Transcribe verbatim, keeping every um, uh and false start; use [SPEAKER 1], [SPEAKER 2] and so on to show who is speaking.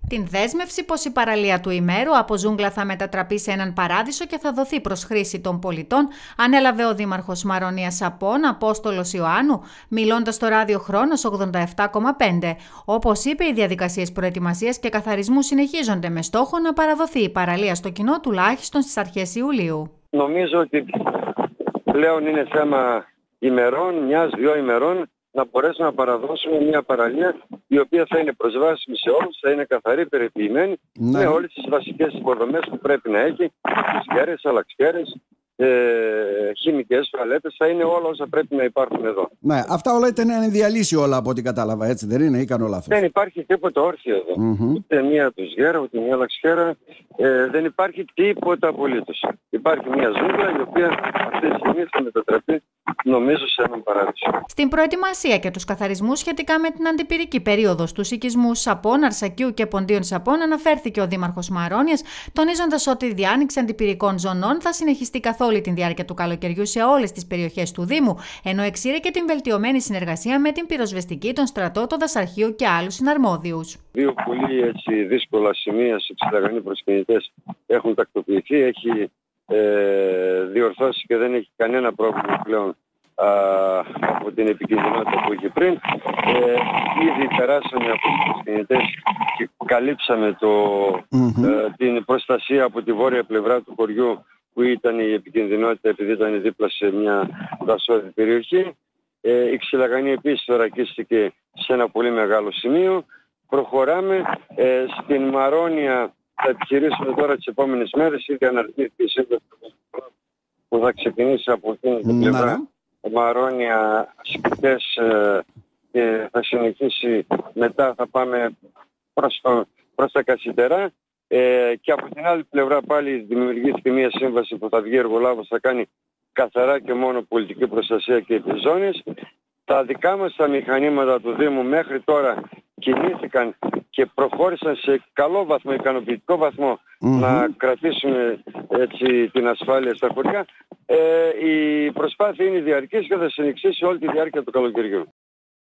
[SPEAKER 1] Την δέσμευση πως η παραλία του Ημέρου από ζούγκλα θα μετατραπεί σε έναν παράδεισο και θα δοθεί προς χρήση των πολιτών, ανέλαβε ο Δήμαρχος Μαρώνιας Απών, Απόστολος Ιωάννου, μιλώντας στο ράδιο Χρόνος ογδόντα επτά κόμμα πέντε. Όπως είπε, οι διαδικασίες προετοιμασίας και καθαρισμού συνεχίζονται με στόχο να παραδοθεί η παραλία στο κοινό τουλάχιστον στις αρχές Ιουλίου.
[SPEAKER 2] Νομίζω ότι πλέον είναι θέμα ημερών, μιας-δυο ημερών, να μπορέσουμε να παραδώσουμε μια παραλία η οποία θα είναι προσβάσιμη σε όλους, θα είναι καθαρή, περιποιημένη, ναι, με όλες τις βασικές υποδομές που πρέπει να έχει, σκέρες, αλλαξκέρες, ε, χημικές τουαλέτες, θα είναι όλα όσα πρέπει να υπάρχουν εδώ.
[SPEAKER 3] Ναι, αυτά όλα ήταν να διαλύσει όλα από ό,τι κατάλαβα, έτσι δεν είναι, ή κάνω λάθος?
[SPEAKER 2] Δεν υπάρχει τίποτα όρθιο εδώ. Mm-hmm. Ούτε μία τουζιέρα, ούτε μία λαξιέρα, ε, δεν υπάρχει τίποτα απολύτως. Υπάρχει μια ζούγκλα η οποία αυτή τη στιγμή θα μετατραπεί, νομίζω, σε έναν παράδεισο.
[SPEAKER 1] Στην προετοιμασία και τους καθαρισμούς σχετικά με την αντιπυρική περίοδο στους οικισμούς Σαπών, Αρσακίου και Ποντίων Σαπών αναφέρθηκε ο Δήμαρχος Μαρώνιας, τονίζοντας ότι η διάνοιξη αντιπυρικών ζωνών θα συνεχιστεί καθ' όλη την διάρκεια του καλοκαιριού σε όλες τις περιοχές του Δήμου, ενώ εξήρε και την βελτιωμένη συνεργασία με την πυροσβεστική, τον στρατό, το δασαρχείο και άλλους συναρμόδιους.
[SPEAKER 2] Δύο πολύ έτσι, δύσκολα σημεία σε Ξυλαγανή προς κινητές έχουν τακτοποιηθεί, έχει ε, διορθώσει και δεν έχει κανένα πρόβλημα πλέον α, από την επικίνδυνοτητα που είχε πριν. Ε, ήδη περάσαμε από τους κινητές και καλύψαμε το, mm-hmm. ε, την προστασία από τη βόρεια πλευρά του χωριού που ήταν η επικινδυνότητα επειδή ήταν δίπλα σε μια δασόδη περιοχή. Ε, η Ξυλαγανή επίσης θωρακίστηκε σε ένα πολύ μεγάλο σημείο. Προχωράμε ε, στην Μαρώνια, θα επιχειρήσουμε τώρα τις επόμενες μέρες, ήδη αναρτήθηκε η σύμβαση που θα ξεκινήσει από την mm-hmm. πλευρά Μαρώνια Σκητές ε, και θα συνεχίσει μετά, θα πάμε προς, το, προς τα Κασιτερά. Ε, και από την άλλη πλευρά πάλι δημιουργήθηκε μια σύμβαση που θα βγει εργολάβος, θα κάνει καθαρά και μόνο πολιτική προστασία και επιζώνες. Τα δικά μας τα μηχανήματα του Δήμου μέχρι τώρα κινήθηκαν και προχώρησαν σε καλό βαθμό, ικανοποιητικό βαθμό, mm-hmm. να κρατήσουμε έτσι την ασφάλεια στα χωριά. Ε, η προσπάθεια είναι διαρκής και θα συνεχίσει όλη τη διάρκεια του καλοκαιριού.